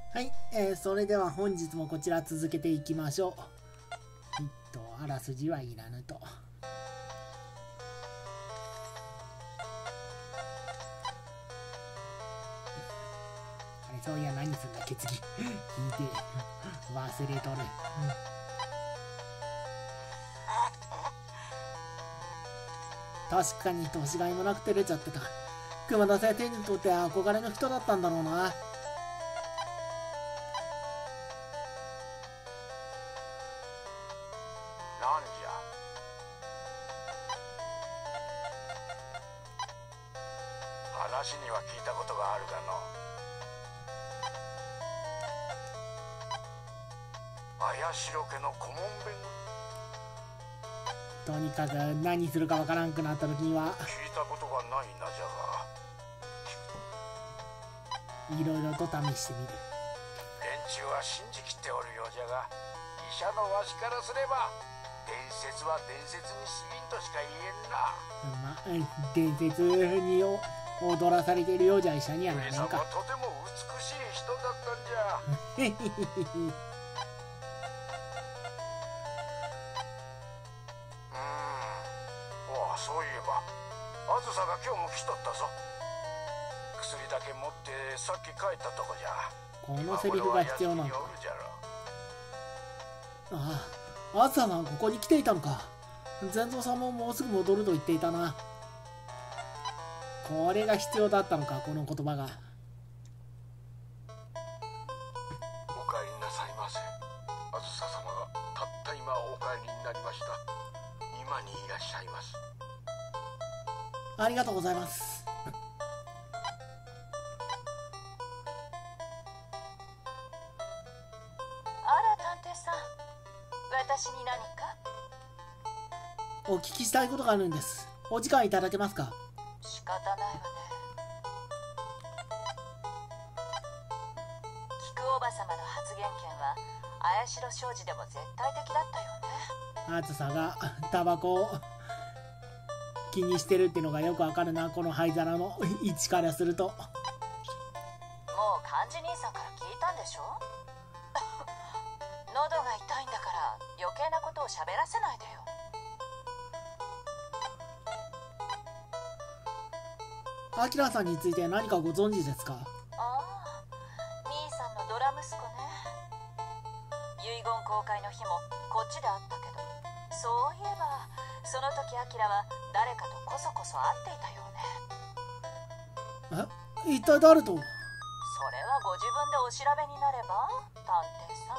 はい、それでは本日もこちら続けていきましょう。あらすじはいらぬと。あれ、そういや何すんだっけ次。引いて忘れとる。確かに年がいもなく照れちゃってた。熊田先生にとって憧れの人だったんだろうな。 話には聞いたことがあるがの。綾代家の顧問弁とにかく何するかわからんくなった時には聞いたことがないなじゃいろいろと試してみる。 連中は信じきっておるようじゃが、医者のわしからすれば伝説は伝説に過ぎんとしか言えんな。 まあ伝説に踊らされているようじゃ医者にはなれんか。 上様はとても美しい人だったんじゃ。そういえばあずさが今日も来とったぞ。薬だけ持ってさっき帰ったとこじゃ。 このセリフが必要なのか。ああ、あずささんここに来ていたのか。善蔵さんももうすぐ戻ると言っていたな。これが必要だったのか、この言葉が。 お帰りなさいませ。あずさ様がたった今お帰りになりました。今にいらっしゃいます。 ありがとうございます。 あら探偵さん、私に何か？ お聞きしたいことがあるんです。お時間いただけますか？ 仕方ないわね。菊おばさまの発言権は綾代商事でも絶対的だったよね。 あずさがタバコを気にしてるってのがよくわかるな、この灰皿の位置からすると。 もう幹事兄さんから聞いたんでしょ？喉が痛いんだから余計なことを喋らせないでよ。 アキラさんについて何かご存知ですか？ ああ、兄さんのドラ息子ね。遺言公開の日もこっちで会ったけど、そういえばその時アキラは誰かとこそこそ会っていたよね。 え、一体誰と？ それはご自分でお調べになれば、探偵さん。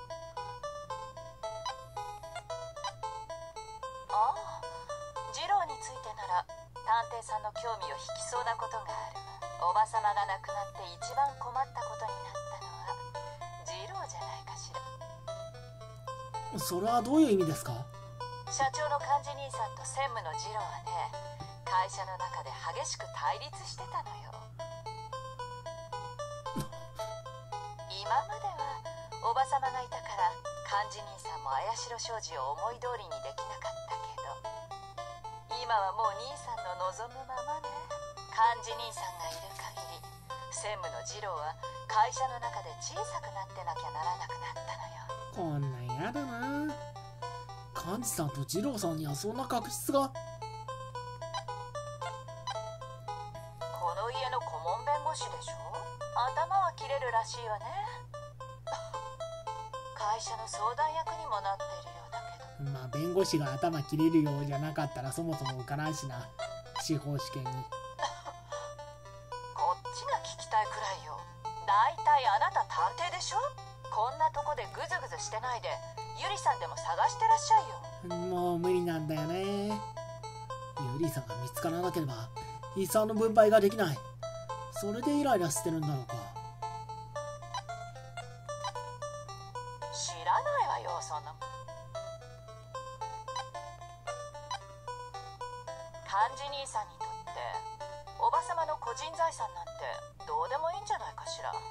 ああ、次郎についてなら探偵さんの興味を引きそうなことがあるわ。おばさまが亡くなって一番困ったことになったのは次郎じゃないかしら。 それはどういう意味ですか？ 社長の幹事兄さんと専務の次郎はね、会社の中で激しく対立してたのよ。今まではおばさまがいたから幹事兄さんも綾代商事を思い通りにできなかったけど、今はもう兄さんの望むままね。幹事兄さんがいる限り専務の次郎は会社の中で小さくなってなきゃならなくなったのよ。 こんなんやだな。幹事さんと二郎さんにはそんな確執が。 この家の顧問弁護士でしょ。頭は切れるらしいわね。会社の相談役にもなっているようだけど。 まあ弁護士が頭切れるようじゃなかったらそもそも受からんしな、司法試験に。 こっちが聞きたいくらいよ。だいたいあなた探偵でしょ。こんなとこでグズグズしてないでゆりさんでも探してらっしゃいよ。 もう無理なんだよね。ゆりさんが見つからなければ遺産の分配ができない。それでイライラしてるんだろうか。 知らないわよ、そんなもん。幹事兄さんにとっておばさまの個人財産なんてどうでもいいんじゃないかしら。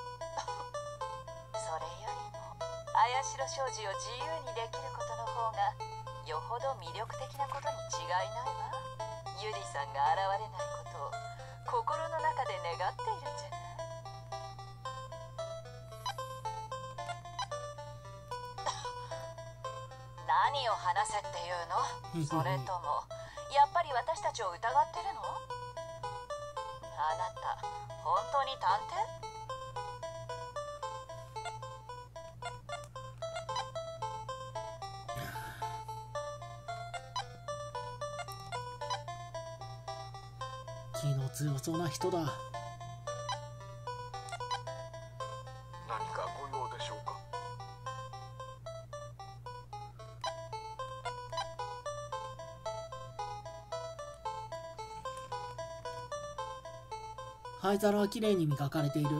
それよりも綾代商事を自由にできることの方がよほど魅力的なことに違いないわ。ゆりさんが現れないことを心の中で願っているんじゃない？ 何を話せっていうの？それともやっぱり私たちを疑ってるの？あなた本当に探偵？ 気の強そうな人だ。 何かご用でしょうか？ 灰皿はきれいに磨かれている。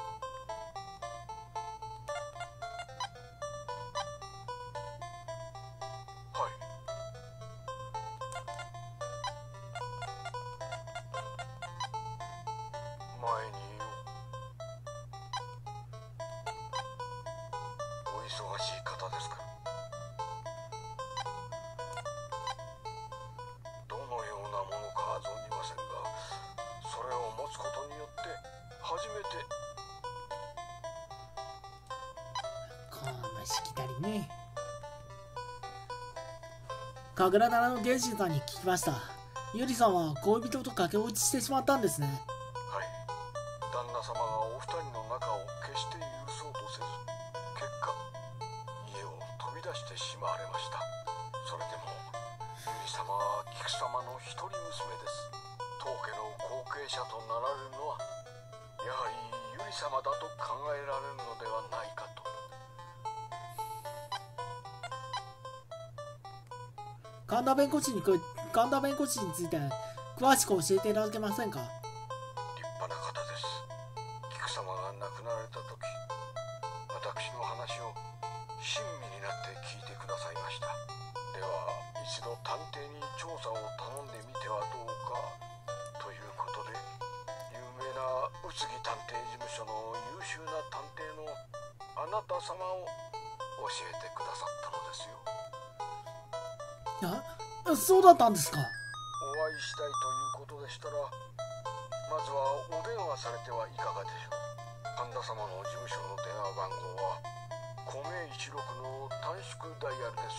忙しい方ですから。どのようなものか存じませんが、それを持つことによって初めて。 このしきたりね。神楽棚の原神さんに聞きました。ゆりさんは恋人と駆け落ちしてしまったんですね。 はい。旦那様がお二人の仲を決して許そうとせず、結果家を飛び出してしまわれました。それでもゆり様は菊様の一人娘です。当家の後継者となられるのはやはりゆり様だと考えられるのではないかと。 神田弁護士について詳しく教えていただけませんか？ 立派な方です。菊様が亡くなられた時、私の話を親身になって聞いてくださいました。では一度探偵に調査を頼んでみてはどうかということで、有名な宇津木探偵事務所の優秀な探偵のあなた様を教えてくださったのですよ。 そうだったんですか。 お会いしたいということでしたら、まずはお電話されてはいかがでしょう。神田様の事務所の電話番号は米一六の短縮ダイヤルです。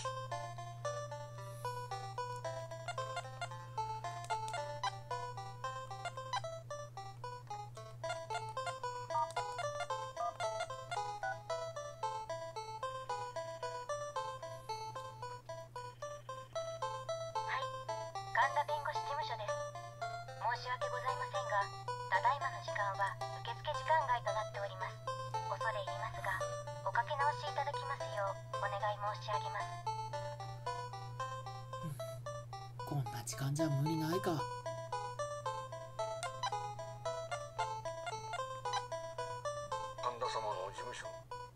神田弁護士事務所です。申し訳ございませんが、ただいまの時間は受付時間外となっております。恐れ入りますが、おかけ直しいただきますようお願い申し上げます。 こんな時間じゃ無理ないか。 神田様の事務所。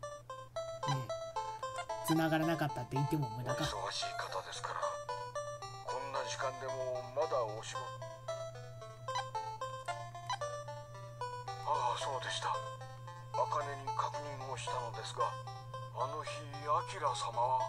繋がらなかったって言っても無駄か。 お忙しい方ですから、こんな時間でもまだお仕事。ああ、そうでした。茜に確認をしたのですが、あの日明様は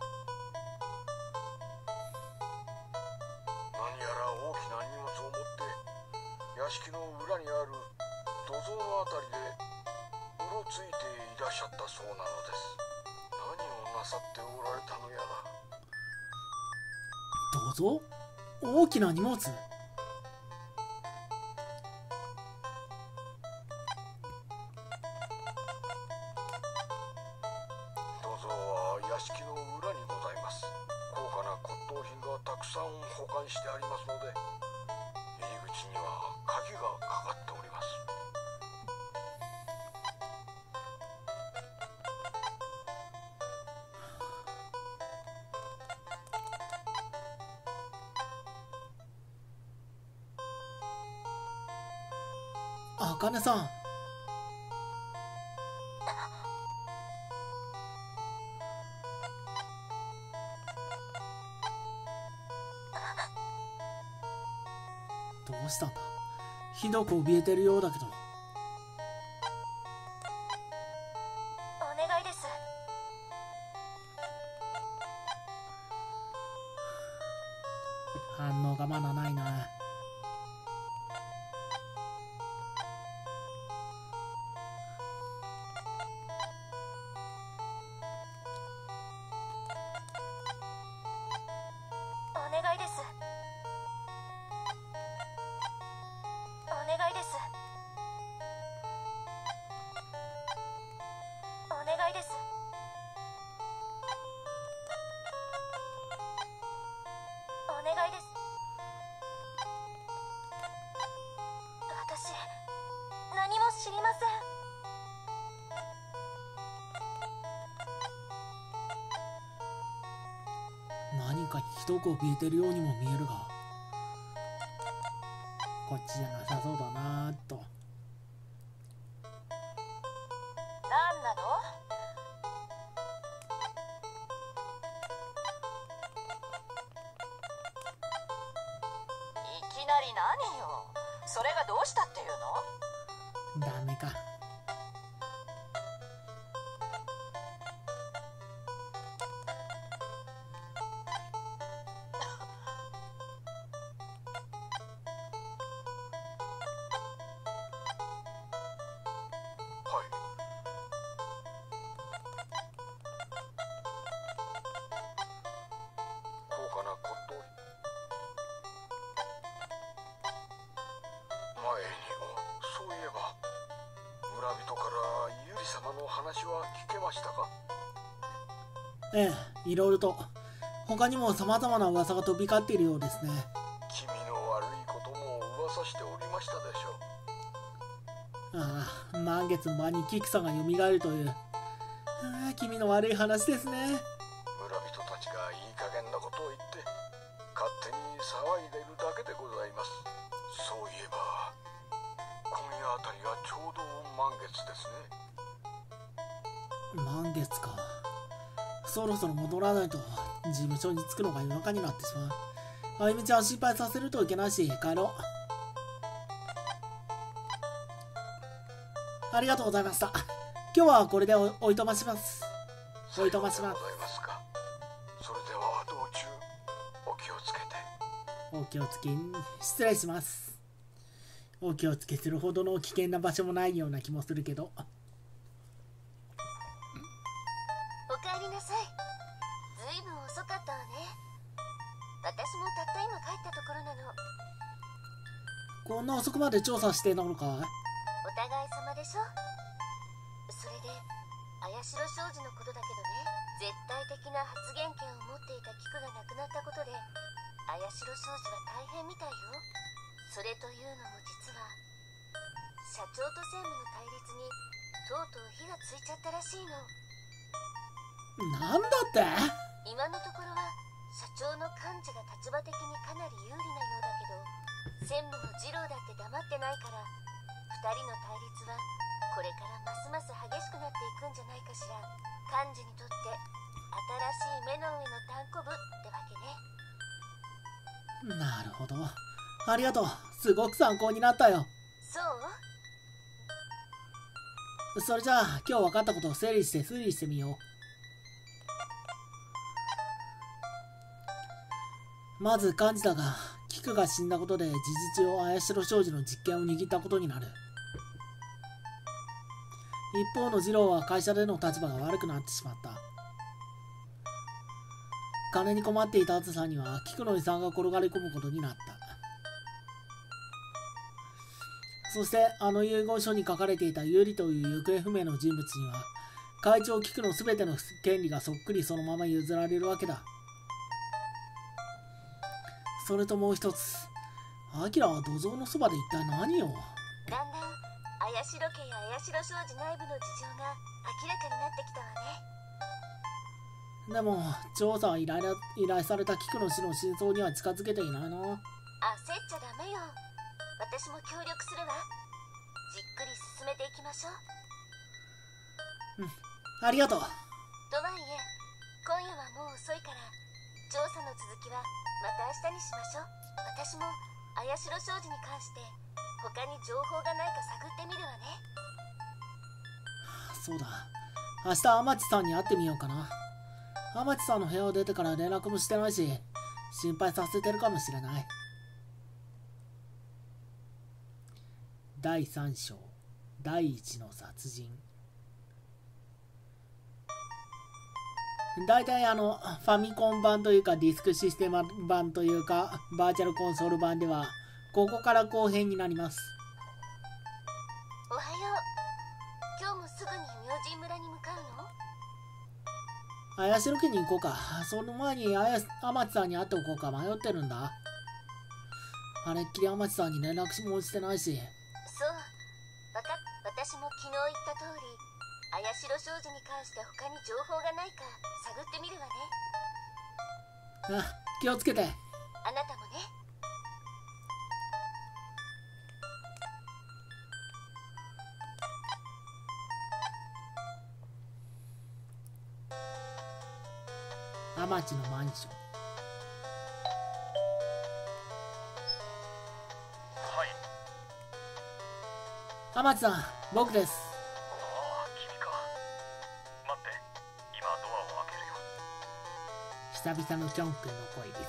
何やら大きな荷物を持って屋敷の裏にある土蔵のあたりでうろついていらっしゃったそうなのです。何をなさっておられたのやら。 どうぞ。大きな荷物。 土蔵は屋敷の裏にございます。高価な骨董品がたくさん保管してありますので、入り口には鍵がかかっております。 茜さん。どうしたんだ。ひどく怯えてるようだけど。 お願いです。 反応がまだないな。 願いです。お願いです。お願いです。お願いです。私、何も知りません。 何かひどく怯えてるようにも見えるが、こっちじゃなさそうだなーっと。 何なの？いきなり何よ。それがどうしたっていうの？ ダメか。 はい。高価な骨董品。前にもそういえば村人からユリ様の話は聞けましたか？ ええ、いろいろと他にも様々な噂が飛び交っているようですね。 気味の悪いことも噂しておりましたでしょう。 ああ、満月の晩にキクさんが蘇るという、気味の悪い話ですね。 村人たちがいい加減なことを言って勝手に騒いでいるだけでございます。そういえば今夜あたりがちょうど満月ですね。 満月か。そろそろ戻らないと事務所に着くのが夜中になってしまう。あゆみちゃん心配させるといけないし、帰ろう。ありがとうございました。今日はこれでおいとまします。おいとまします。 ございますか。それでは道中お気をつけて。 お気をつけ、失礼します。お気をつけするほどの危険な場所もないような気もするけど。 おかえりなさい。ずいぶん遅かったわね。私もたった今帰ったところなの。 こんな遅くまで調査してたのかい？ お互い様でしょ。それで綾代商事のことだけどね、絶対的な発言権を持っていた菊が亡くなったことで綾代商事は大変みたいよ。それというのも実は社長と専務の対立にとうとう火がついちゃったらしいの。 なんだって？ 今のところは社長の幹事が立場的にかなり有利なようだけど、専務の次郎だって黙ってないから、2人の対立はこれからますます激しくなっていくんじゃないかしら。幹事にとって新しい目の上のたんこぶってわけね。 なるほど。ありがとう。すごく参考になったよ。 そう？ それじゃあ今日分かったことを整理して推理してみよう。まず幹事だが、菊が死んだことで事実上綾代商事の実権を握ったことになる。一方の次郎は会社での立場が悪くなってしまった。金に困っていたあずさんには菊の遺産が転がり込むことになった。そしてあの遺言書に書かれていた有利という行方不明の人物には会長菊の全ての権利がそっくりそのまま譲られるわけだ。それともう一つ、アキラは土蔵のそばで一体何を？ だんだん綾代家や綾代商事内部の事情が明らかになってきたわね。 でも調査を依頼された菊の死の真相には近づけていないな。 焦っちゃダメよ。私も協力するわ。じっくり進めていきましょう。 ありがとう。 とはいえ今夜はもう遅いから、調査の続きはまた明日にしましょう。私も綾代商事に関して他に情報がないか探ってみるわね。 そうだ、明日天地さんに会ってみようかな。天地さんの部屋を出てから連絡もしてないし、心配させてるかもしれない。第3章、第1の殺人。 大体ファミコン版というかディスクシステム版というかバーチャルコンソール版ではここから後編になります。 おはよう。今日もすぐに明神村に向かうの？ 綾代家に行こうか。その前に天地さんに会っておこうか迷ってるんだ。あれっきり天地さんに連絡もしてないし。 そう。私も昨日言った通り、綾代商事に関して他に情報がないか探ってみるわね。 あ、気をつけて。 あなたもね。 天地のマンション。 はい。 天地さん、僕です。 ああ、君か。待って、今ドアを開けるよ。 久々のキョン君の声です。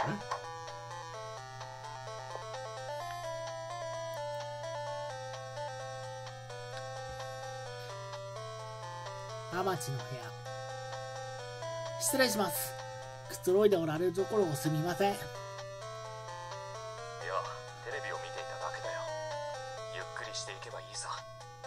天地の部屋。失礼します。くつろいでおられるところをすみません。 いや、テレビを見ていただけだよ。ゆっくりしていけばいいさ。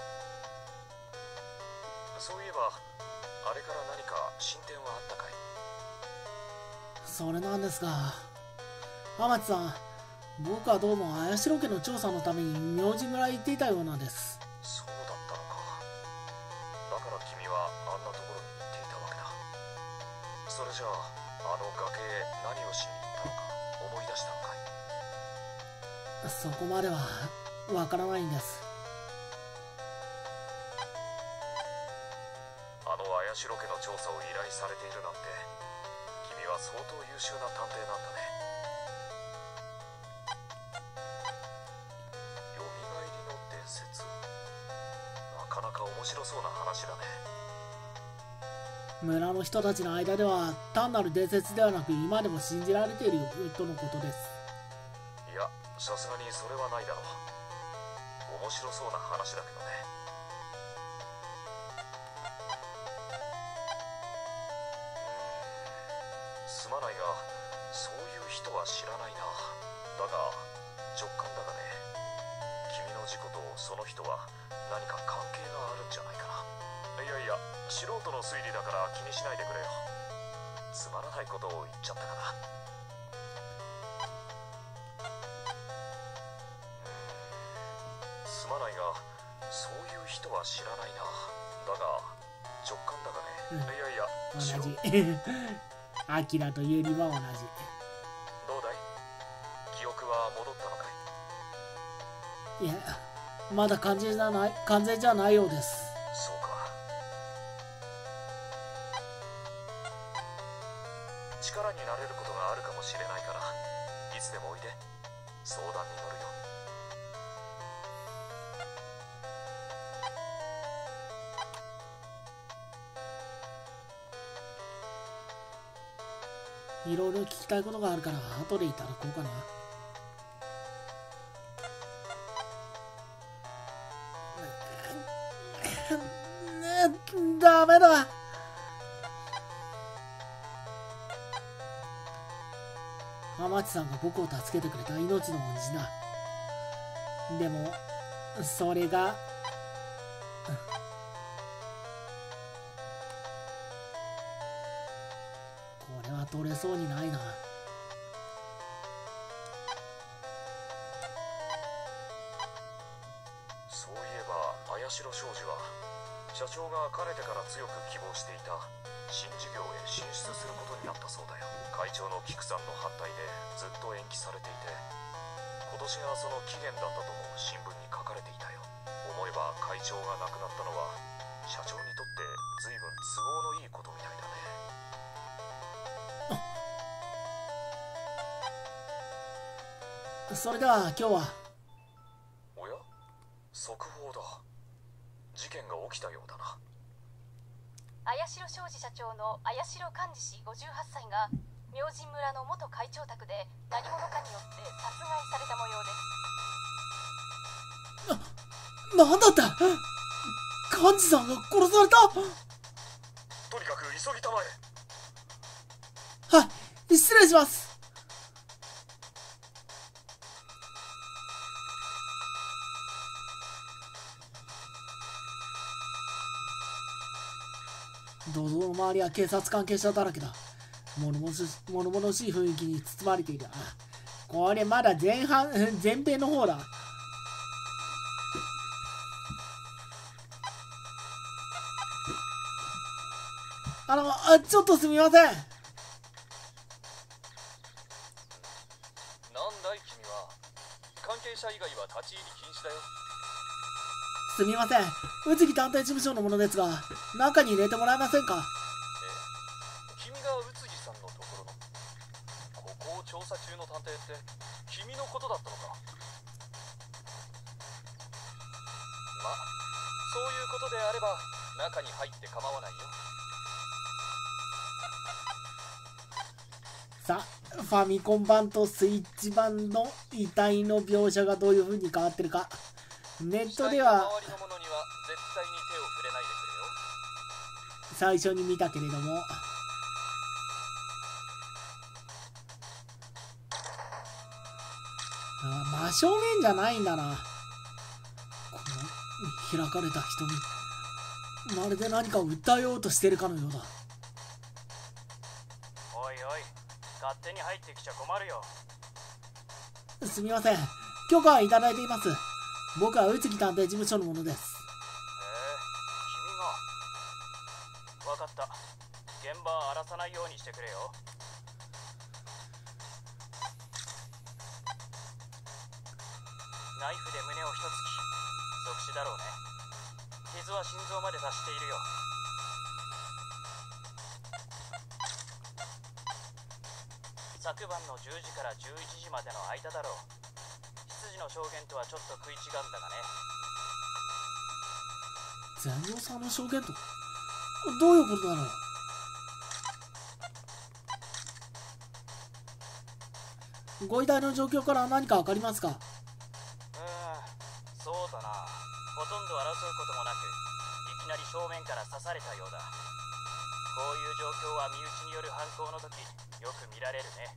そういえば、あれから何か進展はあったかい？ それなんですが、天地さん、僕はどうも綾代家の調査のために明神村へ行っていたようなんです。 そうだったのか。だから君はあんなところに行っていたわけだ。それじゃあ、あの崖へ何をしに行ったのか思い出したのかい？ そこまではわからないんです。 あの綾代家の調査を依頼されているなんて、君は相当優秀な探偵なんだね。よみがえりの伝説、なかなか面白そうな話だね。 村の人たちの間では単なる伝説ではなく今でも信じられているとのことです。 いや、さすがにそれはないだろう。面白そうな話だけどね。すまないが、そういう人は知らないな。だが直感だがね、君の事故とその人は何か関係があるんじゃないかな。いやいや、素人の推理だから気にしないでくれよ。つまらないことを言っちゃったかな。すまないが、そういう人は知らないな。だが直感だがね、いやいや、 同じ。アキラとユリは同じ。 どうだい？記憶は戻ったのかい？ いや、まだ完全じゃないようです。 そうか。力になれることがあるかもしれないから、いつでもおいで。相談に乗るよ。 いろいろ聞きたいことがあるから後でいただこうかな。ダメだ。天地さんが僕を助けてくれた命の恩人だ。でもそれがこれは取れそうにないな。 そういえば綾代商事は社長がかねてから強く希望していた新事業へ進出することになったそうだよ。会長の菊さんの反対でずっと延期されていて、今年がその期限だったとも新聞に書かれていたよ。思えば会長が亡くなったのは社長にとって随分都合のいいことみたいだあ、 ね。 それでは今日は。 おや、速報だ。事件が起きたようだな。 綾代商事社長の綾代寛治氏58歳が明神村の元会長宅で何者かによって殺害された模様です。 なんだって寛治さんが殺された。 とにかく急ぎたまえ。 はい、失礼します。銅像の周りは警察関係者だらけだ。物々しい雰囲気に包まれている。これまだ前編の方だ。ちょっとすみません。 なんだい君は。関係者以外は立ち入り禁止だよ。 すみません、宇津木探偵事務所の者ですが、中に入れてもらえませんか？ 君が宇津木さんのところの。ここを調査中の探偵って君のことだったのか。ま、そういうことであれば中に入って構わないよ。 さあ、ファミコン版とスイッチ版の遺体の描写がどういう風に変わってるか。ネットでは周りのものには絶対に手を触れないでくれよ。 最初に見たけれども、真正面じゃないんだな。この開かれた瞳、まるで何かを訴えようとしているかのようだ。 おいおい、勝手に入ってきちゃ困るよ。 すみません、許可はいただいています。僕は宇津木探偵事務所の者です。 君が。分かった。現場は荒らさないようにしてくれよ。ナイフで胸を一突き、即死だろうね。傷は心臓まで達しているよ。昨晩の10時から11時までの間だろう。執事の証言とはちょっと食い違うんだがね。 全陽さんの証言とどういうことだろう。ご遺体の状況から何か分かりますか？ そうだな。ほとんど争うこともなく、いきなり正面から刺されたようだ。こういう状況は身内による犯行の時よく見られるね。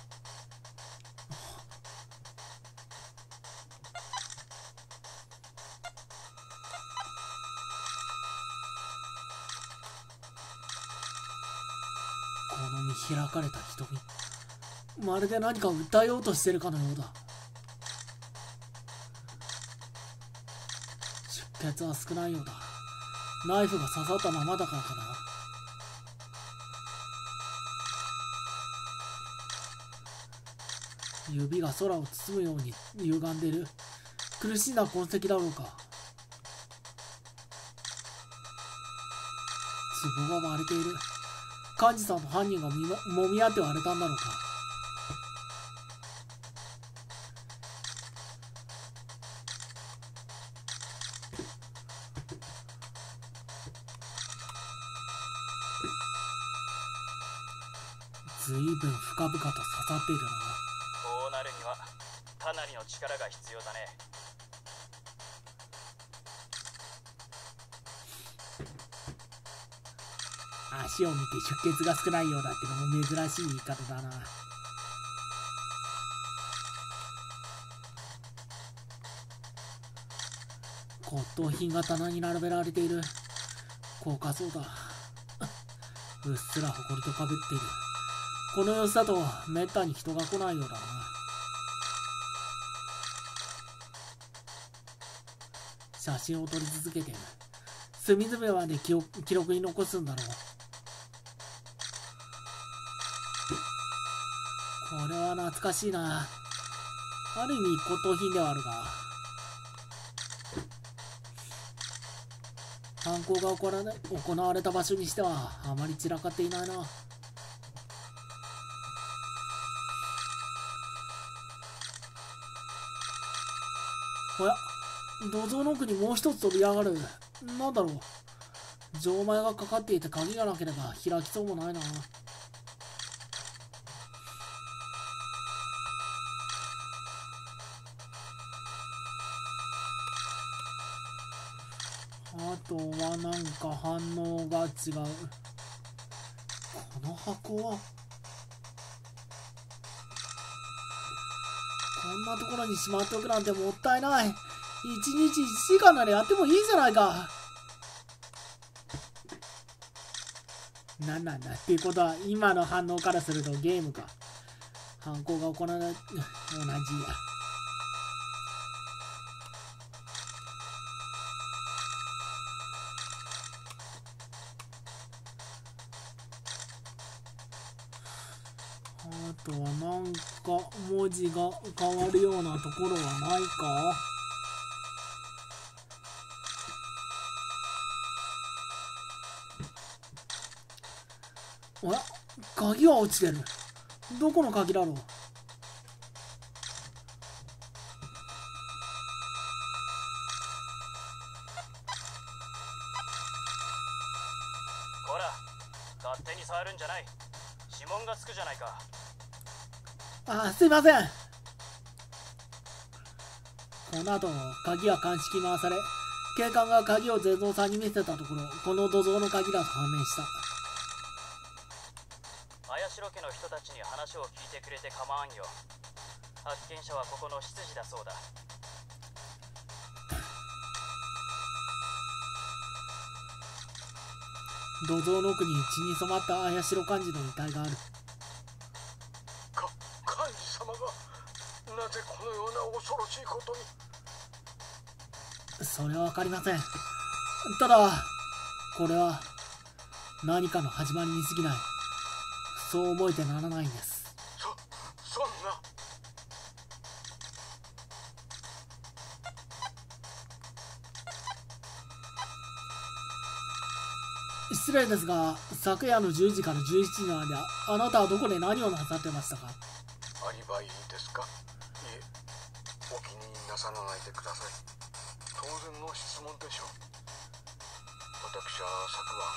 この見開かれた瞳、まるで何かを訴えようとしているかのようだ。出血は少ないようだ。ナイフが刺さったままだからかな。指が空を包むように歪んでいる。苦しんだ痕跡だろうか。壺が割れている。幹事さんと犯人がもみ合って割れたんだろうか。ずいぶん深々と刺さっているな。 こうなるにはかなりの力が必要だね。 足を見て出血が少ないようだってのも珍しい言い方だな。骨董品が棚に並べられている。高価そうだ。うっすら埃とかぶっている。この様子だとめったに人が来ないようだな。写真を撮り続けている。隅々まで記録に残すんだろう。これは懐かしいな。ある意味骨董品ではあるが、犯行が行われた場所にしてはあまり散らかっていないな。おや、土蔵の奥にもう一つ飛び上がる。なんだろう。錠前がかかっていて鍵がなければ開きそうもないな。あとはなんか反応が違う。この箱はこんなところにしまっておくなんてもったいない。1日1時間ならやってもいいじゃないか。なんなんだっていうことは、今の反応からするとゲームか。犯行が行われ同じや。あとはなんか文字が変わるようなところはないか。あら、鍵は落ちてる。どこの鍵だろう。 こら、勝手に触るんじゃない。指紋がつくじゃないか。 あ、すいません。この後鍵は鑑識回され、警官が鍵をゼゾウさんに見せたところ、この土蔵の鍵だと判明した。 綾代家の人たちに話を聞いてくれて構わんよ。発見者はここの執事だそうだ。 土蔵の奥に血に染まった綾代幹事の遺体がある。 幹事様がなぜこのような恐ろしいことに。 それは分かりません。ただこれは何かの始まりに過ぎない。そう思えてならないんです。 そんな。 失礼ですが、昨夜の10時から11時の間、あなたはどこで何をなさってましたか？ アリバイですか？いえ、お気になさらないでください。当然の質問でしょう。私は昨晩、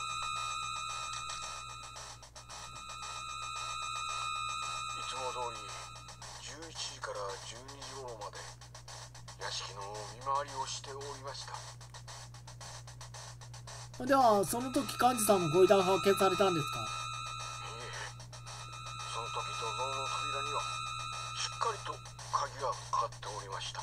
いつも通り11時から12時頃まで屋敷の見回りをしておりました。 ではその時幹事さんのご遺体が発見されたんですか？ いえ、その時土蔵の扉にはしっかりと鍵がかかっておりました。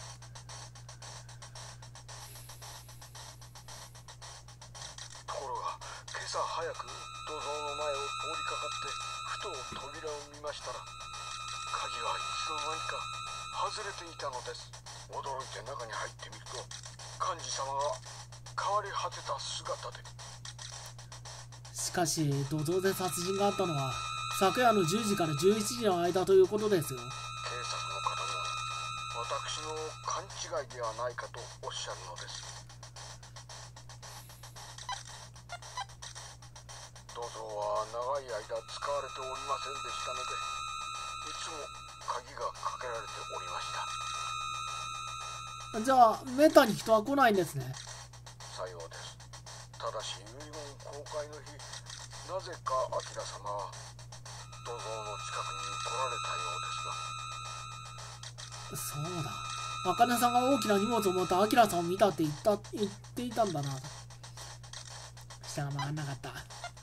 ところが今朝早く土蔵の前を通りかかってふと扉を見ましたら、鍵はいつの間にか外れていたのです。驚いて中に入ってみると、幹事様が変わり果てた姿で。 しかし土蔵で殺人があったのは昨夜の10時から11時の間ということですよ。 警察の方も私の勘違いではないかとおっしゃるのです。土蔵は長い間使われておりませんでしたので、いつも鍵がかけられておりました。 じゃあめったに人は来ないんですね。 さようです。ただし遺言公開の日、なぜか明様は土蔵の近くに来られたようですが。 そうだ、茜さんが大きな荷物を持ったアキラさんを見たって言っていたんだな。下が回んなかった。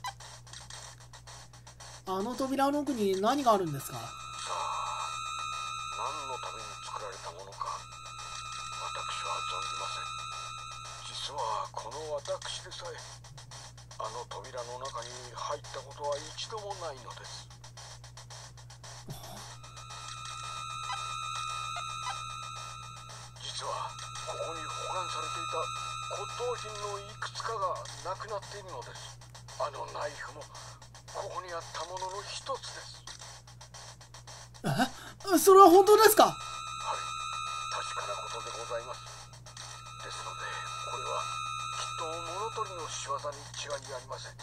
あの扉の奥に何があるんですか？ さあ、何のために作られたものか私は存じません。実はこの私でさえあの扉の中に入ったことは一度もないのです。実はここに保管されていた骨董品のいくつかがなくなっているのです。あのナイフもここにあったものの一つです。 それは本当ですか？ はい、確かなことでございます。ですのでこれはきっと物取りの仕業に違いありません。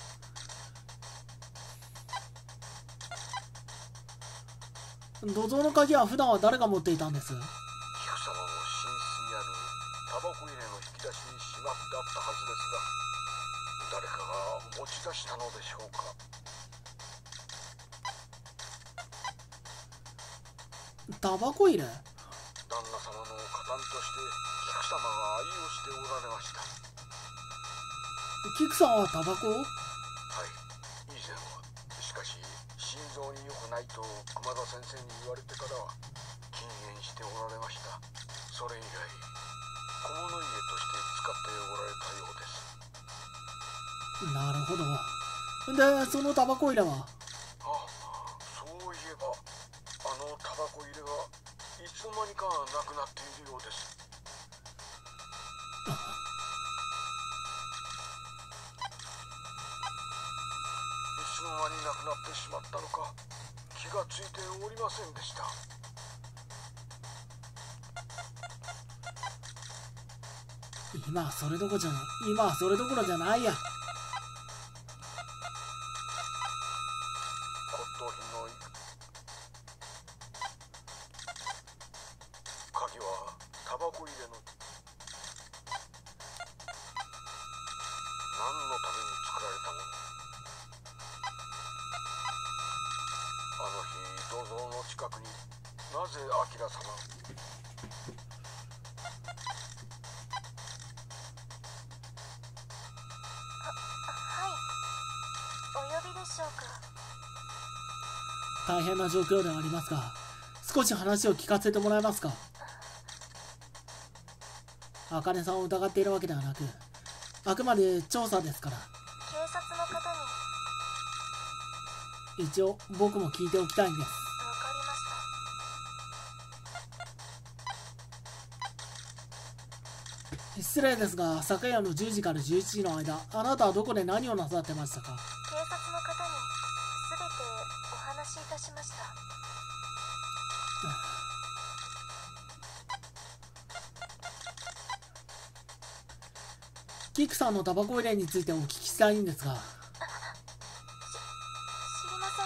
土蔵の鍵は普段は誰が持っていたんです？ 菊様の寝室にあるタバコ入れの引き出しにしまってあったはずですが、誰かが持ち出したのでしょうか。 タバコ入れ？ 旦那様の加担として菊様が愛用しておられました。 キクさんはタバコを？ はい、以前は。しかし心臓に良くないと熊田先生に言われてからは禁煙してておられました。それ以来小物入れとして使っておられたようです。 なるほど。で、そのタバコ入れは？ そういえばあのタバコ入れがいつの間にかなくなっているようです。いつの間になくなってしまったのか気がついておりませんでした。 今はそれどころじゃないや。 骨董品の鍵はタバコ入れの何のために作られたもの。あの日銅像の近くになぜアキラ様。 大変な状況ではありますが、少し話を聞かせてもらえますか。茜さんを疑っているわけではなく、あくまで調査ですから。 警察の方に。 一応僕も聞いておきたいんです。 わかりました。 失礼ですが、昨夜の10時から11時の間、あなたはどこで何をなさってましたか。 警察の方に全てお話しいたしました。 キクさんのタバコ入れについてお聞きしたいんですが。 知りません。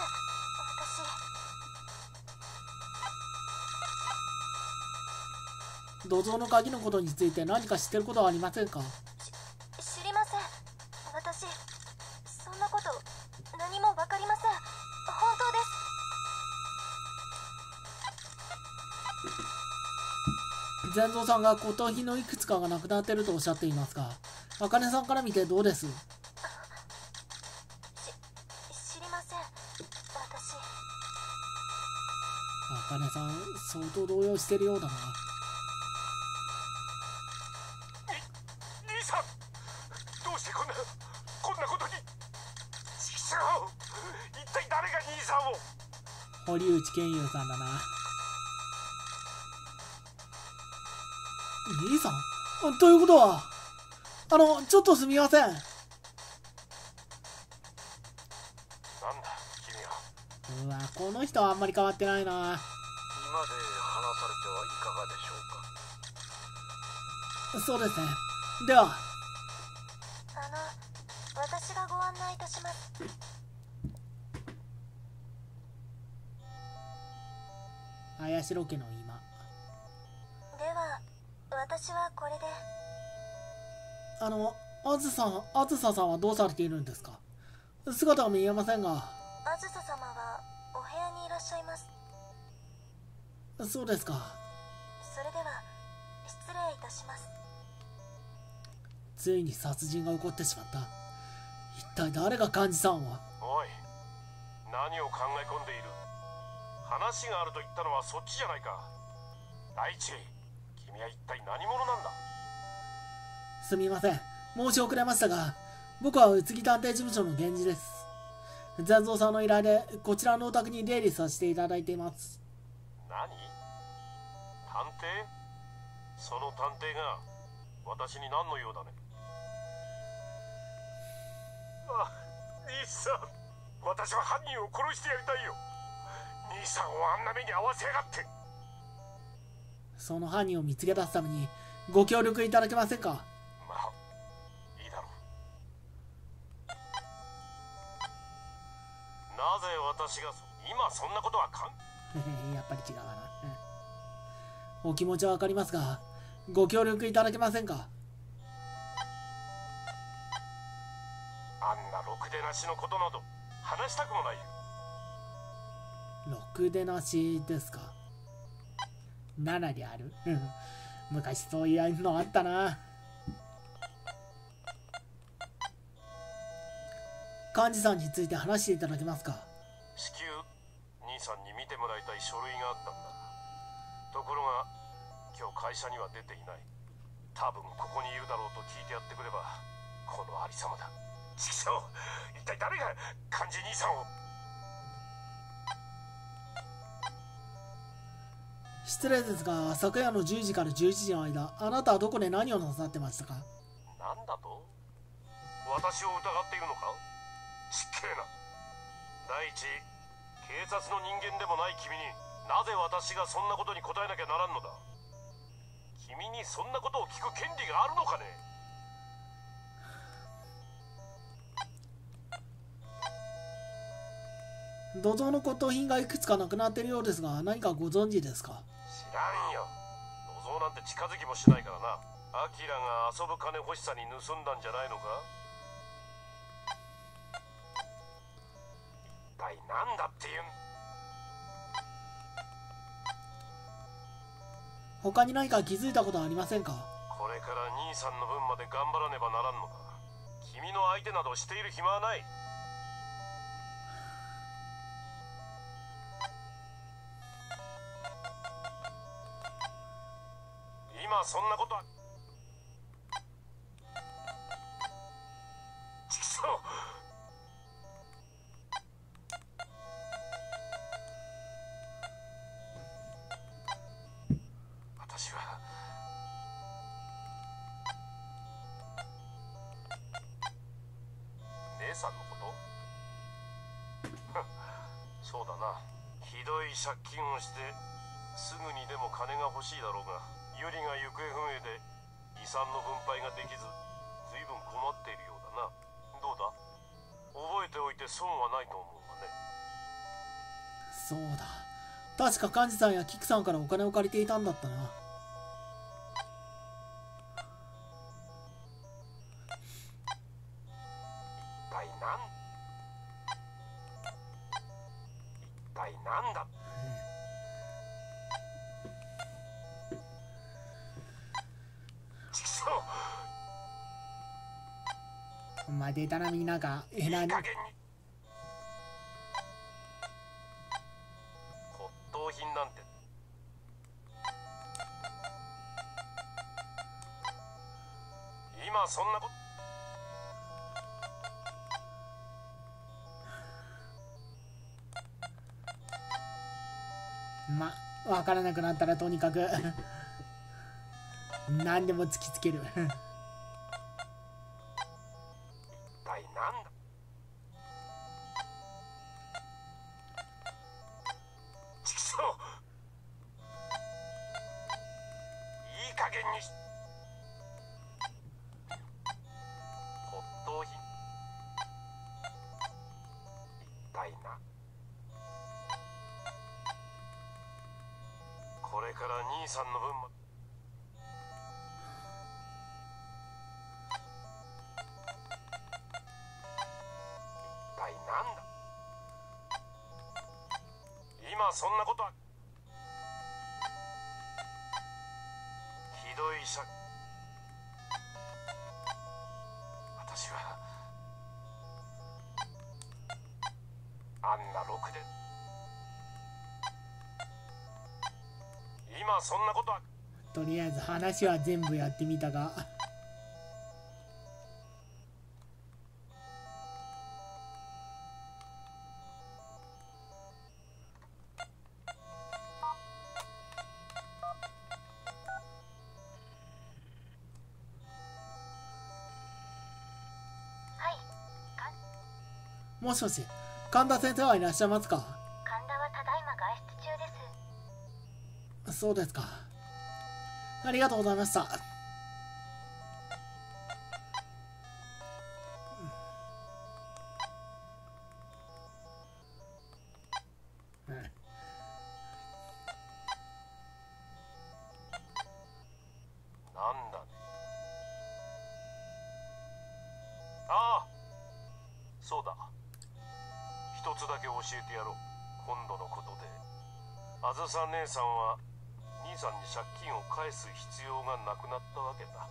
土蔵の鍵のことについて何か知ってることはありませんか。 知りません。私そんなこと何もわかりません。本当です。 善蔵さんが骨董品のいくつかがなくなっているとおっしゃっていますが、茜さんから見てどうです。 知りません。私。 茜さん相当動揺してるようだな。 兄さん、どうしてこんなことに。一体誰が兄さんを。 堀内健優さんだな。兄さんということは、ちょっとすみません。 なんだ君は。 うわ、この人はあんまり変わってないな。 今で話されてはいかがでしょうか。 そうですね。では私がご案内いたします。 綾代家の今。 では私はこれで。 あずささんはどうされているんですか。姿が見えませんが。 あずさ様はお部屋にいらっしゃいます。 そうですか。 それでは失礼いたします。 ついに殺人が起こってしまった。一体誰が幹事さんを。 おい、何を考え込んでいる。話があると言ったのはそっちじゃないか。大地、君は一体何者なんだ。 すみません、申し遅れましたが、僕は宇津木探偵事務所の源氏です。善蔵さんの依頼でこちらのお宅に出入りさせていただいています。 何？探偵？その探偵が私に何の用だね。あ、兄さん、私は犯人を殺してやりたいよ。兄さんをあんな目に遭わせやがって。 その犯人を見つけ出すためにご協力いただけませんか。 まあいいだろう。なぜ私が今そんなことはやっぱり違うわな。お気持ちはわかりますが、ご協力いただけませんか。 あんなろくでなしのことなど話したくもないよ。 ろくでなしですか。7である。昔そういうのあったな。幹事さんについて話していただけますか。 至急兄さんに見てもらいたい書類があったんだ。 ところが今日会社には出ていない。多分ここにいるだろうと聞いてやってくればこのありさまだ。ちくしょう、一体誰が幹事兄さんを。 失礼ですが、昨夜の10時から11時の間、あなたはどこで何をなさってましたか？ なんだと？私を疑っているのか？失敬な。第一、警察の人間でもない君になぜ私がそんなことに答えなきゃならんのだ。君にそんなことを聞く権利があるのかね？ 土蔵の骨董品がいくつかなくなっているようですが、何かご存知ですか？ 知らんよ。土蔵なんて近づきもしないからな。アキラが遊ぶ金欲しさに盗んだんじゃないのか？一体なんだっていうん。 他に何か気づいたことはありませんか？ これから兄さんの分まで頑張らねばならんのだ。君の相手などしている暇はない。今そんなことは。ちくしょう。私は姉さんのこと？そうだな。ひどい借金をしてすぐにでも金が欲しいだろうが、ユリが行方不明で遺産の分配ができず、随分困っているようだな。どうだ？覚えておいて損はないと思うがね。 そうだ。確か幹事さんやキクさんからお金を借りていたんだったな。 一体なんだ？ お前データ並みになんかいい加減に。骨董品なんて。今そんなこと。 わからなくなったらとにかく何でも突きつけるこれから兄さんの分も。一体なんだ？今そんなことは。ひどい私はあんなろくで。今そんなことは。 とりあえず話は全部やってみたがもしもし、神田先生はいらっしゃいますか？ 神田はただいま外出中です。 そうですか。ありがとうございました。 なんだね。ああ、そうだ。一つだけ教えてやろう。今度のことであずさ姉さんは兄さんに借金を返す必要がなくなったわけだ。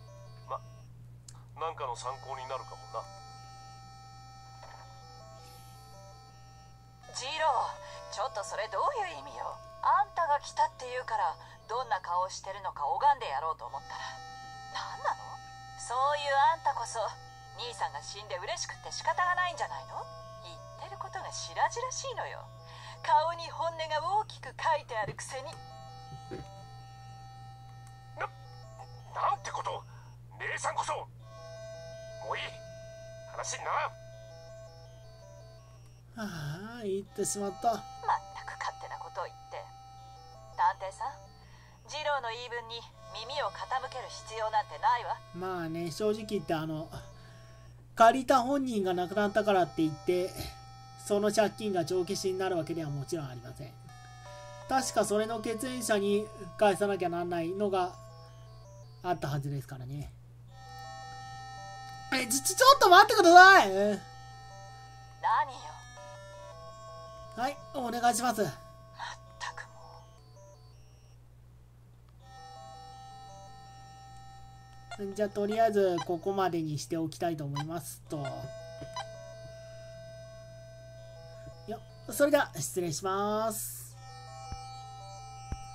なんかの参考になるかもな。 ジロー、ちょっっとそれどういう意味よ。あんたが来たって言うからどんな顔をしてるのか拝んでやろうと思ったら何なの。そういうあんたこそ兄さんが死んで嬉しくって仕方がないんじゃないの。言ってることが白々しいのよ。顔に本音が大きく書いてあるくせに。 なんてこと。姉さんこそ。もういい、話にならん。 はあ、言ってしまった。 まったく勝手なことを言って。探偵さん、次郎の言い分に耳を傾ける必要なんてないわ。 まあね、正直言って借りた本人が亡くなったからって言ってその借金が帳消しになるわけではもちろんありません。確かそれの血縁者に返さなきゃなんないのがあったはずですからね。ちょっと待ってください。 何よ。 はい、お願いします。 まったくもう。じゃあとりあえずここまでにしておきたいと思いますと。それでは失礼します。